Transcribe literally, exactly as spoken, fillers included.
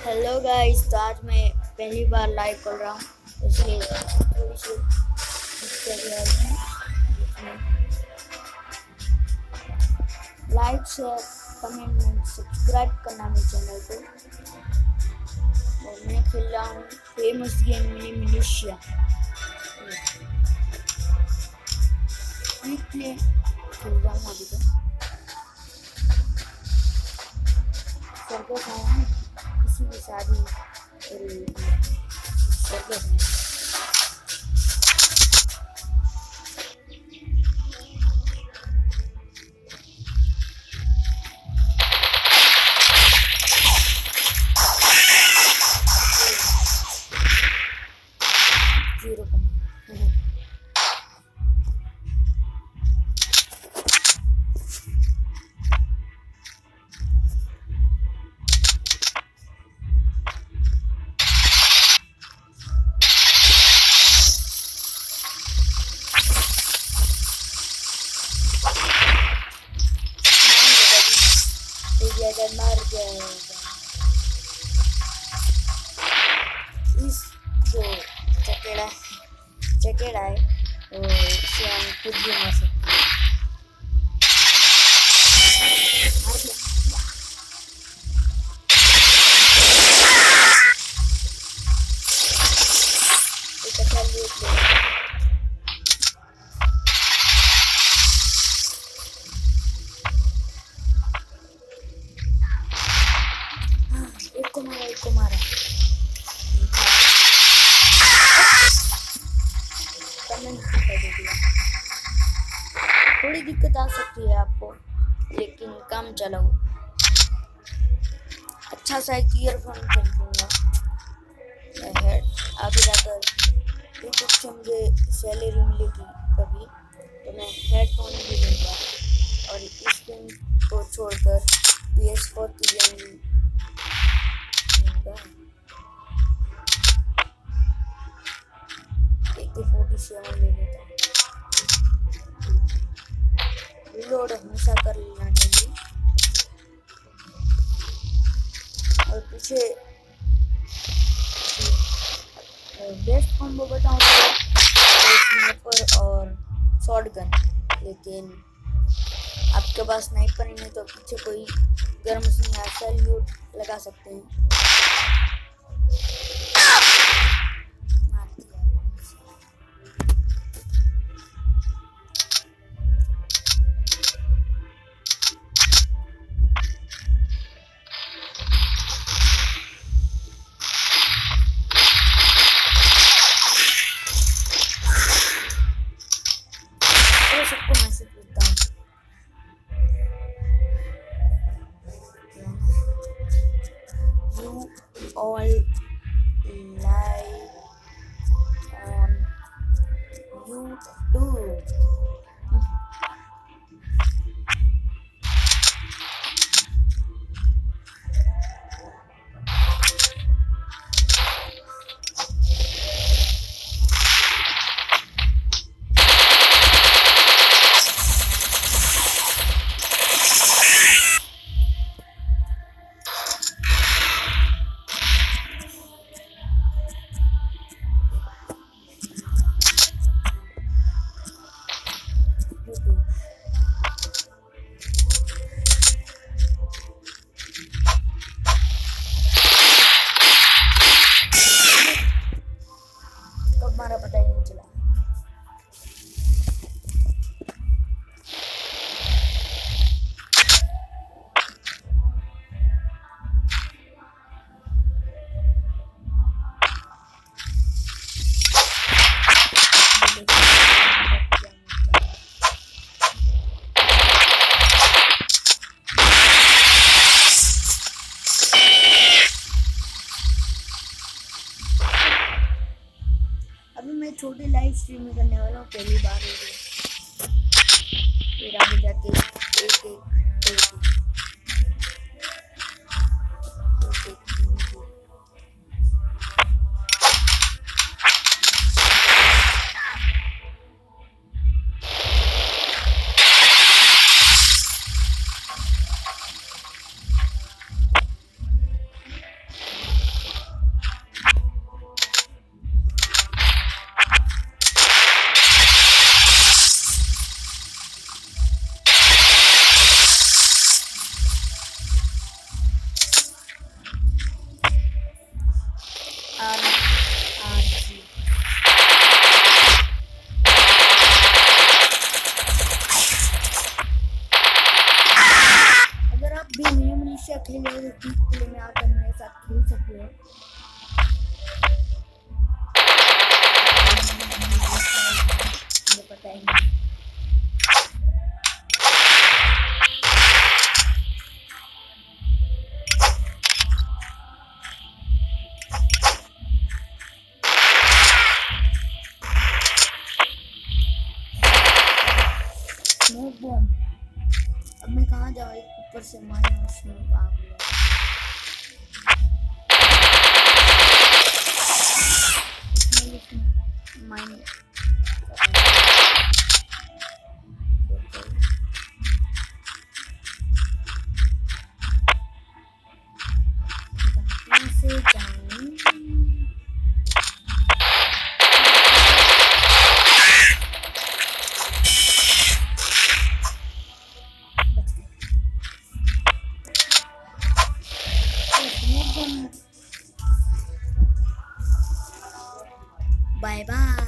Hello guys, तो आज मैं पहली बार लाइव कर रहा हूँ, इसलिए थोड़ी सी like share comment and subscribe करना मेरे चैनल को। और मैं खेल रहा हूँ famous game mini militia. Quick play खेल रहा हूँ अभी तो। सर्कस आया है, किसी की शादी सर्कस है। जीरो को मार जाएगा। इस जो चकेड़ा चकेड़ा है तो इससे हम खुद भी मार सकते हैं। एक को मारा एक को मारा थोड़ी दिक्कत आ सकती है आपको, लेकिन काम चलाओ। अच्छा सा एक ईयरफोन खरीदूंगा आगे जाकर। यूट्यूब से मुझे सैलरी मिलेगी कभी तो मैं हेडफोन भी लूँगा, और इस गेम को छोड़कर पी एस फोर की गेम फोर्टी सेवन ले लेता हूँ। रिलोड हमेशा कर लेना चाहिए। और पीछे बेस्ट कॉम्बो बताऊँ तो स्नाइपर और शॉटगन, लेकिन आपके पास स्नाइपर नहीं है तो पीछे कोई गर्म मशीन या सैल्यूट लगा सकते हैं। सबको मैसेज करता हूँ। You all live on YouTube. हमारा पता ही नहीं चला। अभी मैं छोटी लाइव स्ट्रीम करने वाला हूँ, पहली बार हो गई। फिर आगे जाके एक एक, एक, एक। पीक प्ले में आकर मेरे साथ खेल सकते हो। मुझे पता ही नहीं। स्मोक बॉम्ब, अब मैं कहाँ जाऊँ? एक ऊपर से मारना स्मोक आ गया। माइन से जाऊँ? Bye bye.